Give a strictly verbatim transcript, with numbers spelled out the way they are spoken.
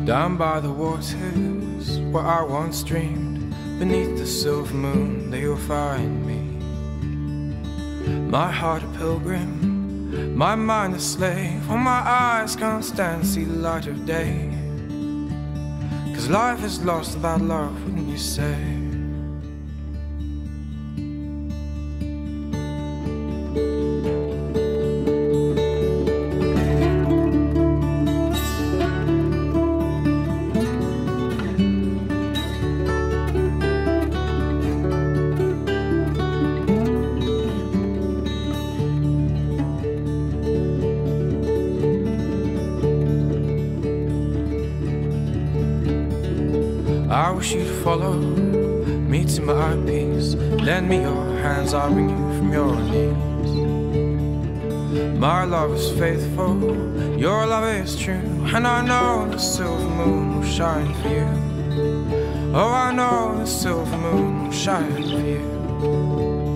Down by the waters, where I once dreamed, beneath the silver moon, there you'll find me. My heart a pilgrim, my mind a slave, when my eyes can't stand to see the light of day. Cause life is lost without love, wouldn't you say? I wish you'd follow me to my peace. Lend me your hands, I'll bring you from your knees. My love is faithful, your love is true, and I know the silver moon will shine for you. Oh, I know the silver moon will shine for you.